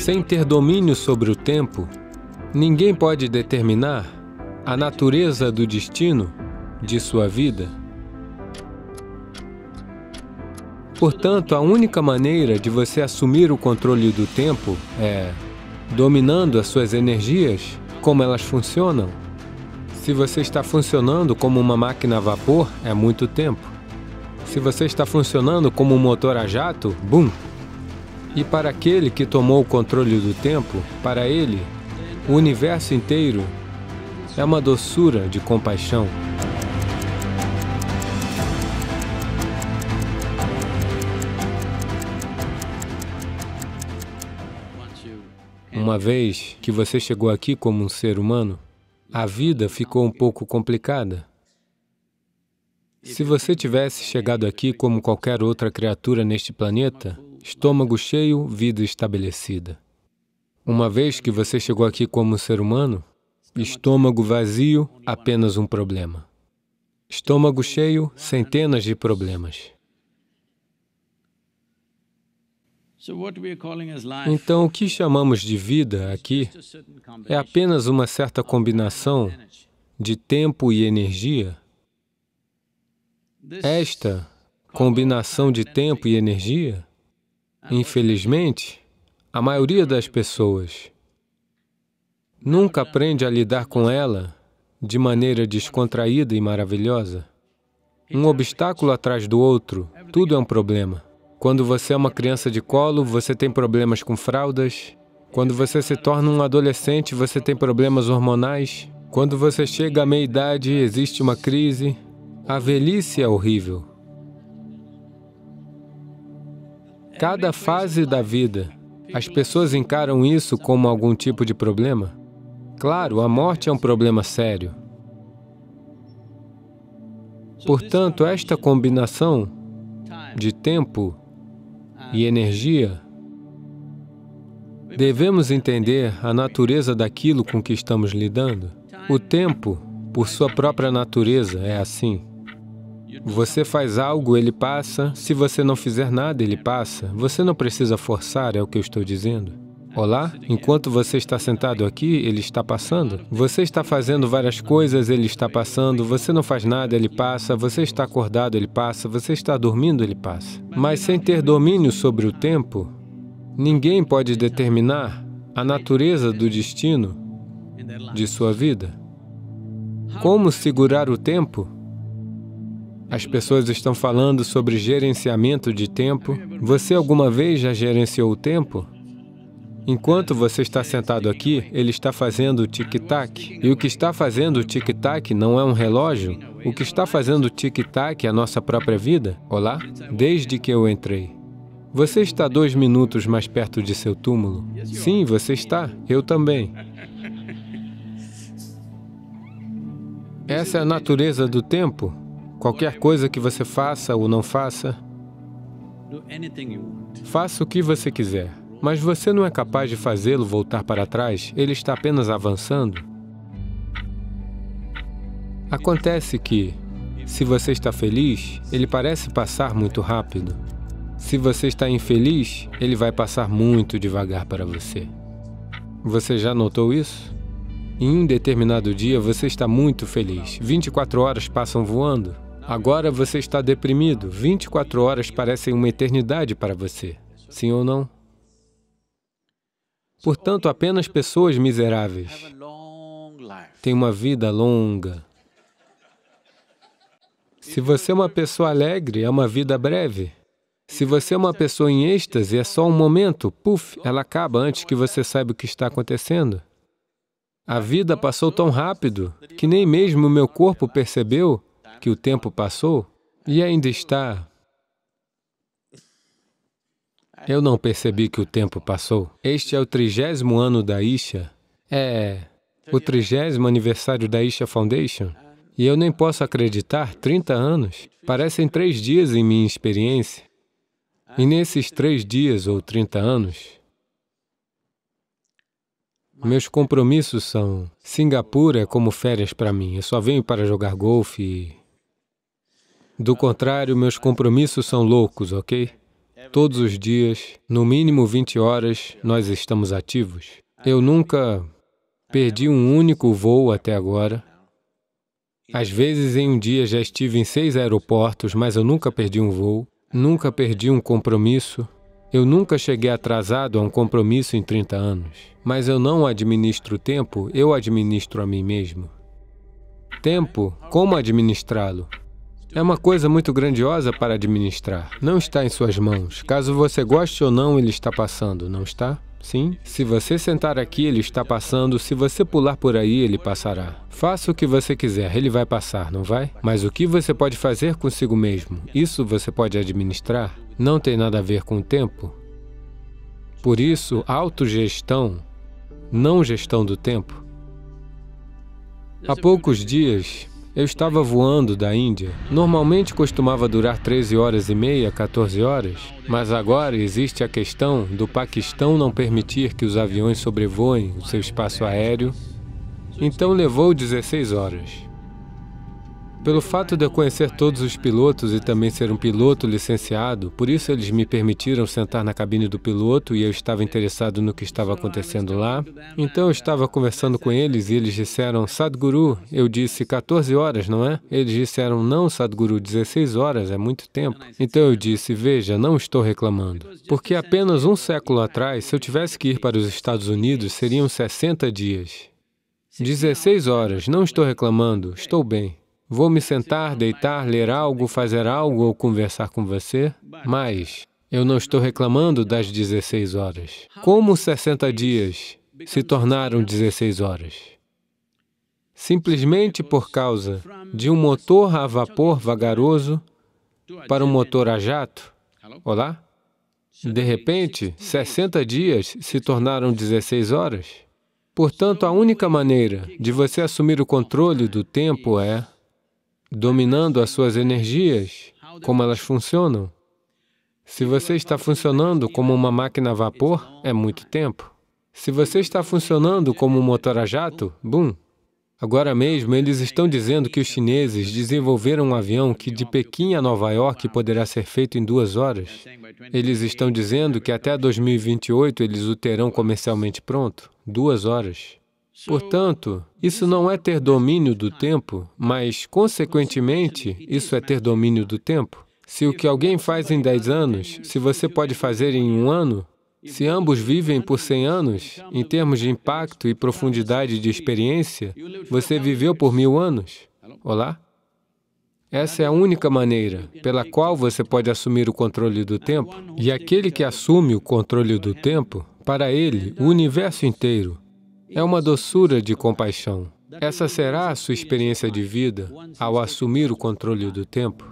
Sem ter domínio sobre o tempo, ninguém pode determinar a natureza do destino de sua vida. Portanto, a única maneira de você assumir o controle do tempo é dominando as suas energias, como elas funcionam. Se você está funcionando como uma máquina a vapor, é muito tempo. Se você está funcionando como um motor a jato, bum! E para aquele que tomou o controle do tempo, para ele, o universo inteiro é uma doçura de compaixão. Uma vez que você chegou aqui como um ser humano, a vida ficou um pouco complicada. Se você tivesse chegado aqui como qualquer outra criatura neste planeta, estômago cheio, vida estabelecida. Uma vez que você chegou aqui como um ser humano, estômago vazio, apenas um problema. Estômago cheio, centenas de problemas. Então, o que chamamos de vida aqui é apenas uma certa combinação de tempo e energia. Esta combinação de tempo e energia, infelizmente, a maioria das pessoas nunca aprende a lidar com ela de maneira descontraída e maravilhosa. Um obstáculo atrás do outro, tudo é um problema. Quando você é uma criança de colo, você tem problemas com fraldas. Quando você se torna um adolescente, você tem problemas hormonais. Quando você chega à meia-idade, existe uma crise. A velhice é horrível. Cada fase da vida, as pessoas encaram isso como algum tipo de problema. Claro, a morte é um problema sério. Portanto, esta combinação de tempo e energia, devemos entender a natureza daquilo com que estamos lidando. O tempo, por sua própria natureza, é assim. Você faz algo, ele passa. Se você não fizer nada, ele passa. Você não precisa forçar, é o que eu estou dizendo. Olá? Enquanto você está sentado aqui, ele está passando. Você está fazendo várias coisas, ele está passando. Você não faz nada, ele passa. Você está acordado, ele passa. Você está dormindo, ele passa. Mas sem ter domínio sobre o tempo, ninguém pode determinar a natureza do destino de sua vida. Como segurar o tempo? As pessoas estão falando sobre gerenciamento de tempo. Você alguma vez já gerenciou o tempo? Enquanto você está sentado aqui, ele está fazendo o tic-tac. E o que está fazendo o tic-tac não é um relógio. O que está fazendo o tic-tac é a nossa própria vida. Olá? Desde que eu entrei. Você está 2 minutos mais perto de seu túmulo? Sim, você está. Eu também. Essa é a natureza do tempo. Qualquer coisa que você faça ou não faça, faça o que você quiser. Mas você não é capaz de fazê-lo voltar para trás, ele está apenas avançando. Acontece que, se você está feliz, ele parece passar muito rápido. Se você está infeliz, ele vai passar muito devagar para você. Você já notou isso? Em um determinado dia, você está muito feliz. 24 horas passam voando. Agora você está deprimido. 24 horas parecem uma eternidade para você. Sim ou não? Portanto, apenas pessoas miseráveis têm uma vida longa. Se você é uma pessoa alegre, é uma vida breve. Se você é uma pessoa em êxtase, é só um momento, puf, ela acaba antes que você saiba o que está acontecendo. A vida passou tão rápido que nem mesmo o meu corpo percebeu que o tempo passou e ainda está. Eu não percebi que o tempo passou. Este é o 30º ano da Isha. É o 30º aniversário da Isha Foundation. E eu nem posso acreditar, 30 anos. Parecem 3 dias em minha experiência. E nesses 3 dias ou 30 anos, meus compromissos são... Singapura é como férias para mim. Eu só venho para jogar golfe. Do contrário, meus compromissos são loucos, ok? todos os dias, no mínimo 20 horas, nós estamos ativos. Eu nunca perdi um único voo até agora. Às vezes, em um dia, já estive em 6 aeroportos, mas eu nunca perdi um voo, nunca perdi um compromisso. Eu nunca cheguei atrasado a um compromisso em 30 anos. Mas eu não administro o tempo, eu administro a mim mesmo. Tempo, como administrá-lo? É uma coisa muito grandiosa para administrar. Não está em suas mãos. Caso você goste ou não, ele está passando, não está? Sim? Se você sentar aqui, ele está passando. Se você pular por aí, ele passará. Faça o que você quiser, ele vai passar, não vai? Mas o que você pode fazer consigo mesmo? Isso você pode administrar? Não tem nada a ver com o tempo. Por isso, autogestão, não gestão do tempo. Há poucos dias, eu estava voando da Índia. Normalmente costumava durar 13 horas e meia, 14 horas, mas agora existe a questão do Paquistão não permitir que os aviões sobrevoem o seu espaço aéreo, então levou 16 horas. Pelo fato de eu conhecer todos os pilotos e também ser um piloto licenciado, por isso eles me permitiram sentar na cabine do piloto e eu estava interessado no que estava acontecendo lá. Então eu estava conversando com eles e eles disseram, Sadhguru, eu disse 14 horas, não é? Eles disseram, não, Sadhguru, 16 horas, é muito tempo. Então eu disse, veja, não estou reclamando. Porque apenas um século atrás, se eu tivesse que ir para os Estados Unidos, seriam 60 dias. 16 horas, não estou reclamando, estou bem. Vou me sentar, deitar, ler algo, fazer algo ou conversar com você, mas eu não estou reclamando das 16 horas. Como 60 dias se tornaram 16 horas? Simplesmente por causa de um motor a vapor vagaroso para um motor a jato. Olá? De repente, 60 dias se tornaram 16 horas. Portanto, a única maneira de você assumir o controle do tempo é dominando as suas energias, como elas funcionam. Se você está funcionando como uma máquina a vapor, é muito tempo. Se você está funcionando como um motor a jato, bum! Agora mesmo, eles estão dizendo que os chineses desenvolveram um avião que de Pequim a Nova York poderá ser feito em 2 horas. Eles estão dizendo que até 2028 eles o terão comercialmente pronto, 2 horas. Portanto, isso não é ter domínio do tempo, mas, consequentemente, isso é ter domínio do tempo. Se o que alguém faz em 10 anos, se você pode fazer em 1 ano, se ambos vivem por 100 anos, em termos de impacto e profundidade de experiência, você viveu por 1000 anos. Olá? Essa é a única maneira pela qual você pode assumir o controle do tempo. E aquele que assume o controle do tempo, para ele, o universo inteiro, é uma doçura de compaixão. Essa será a sua experiência de vida ao assumir o controle do tempo.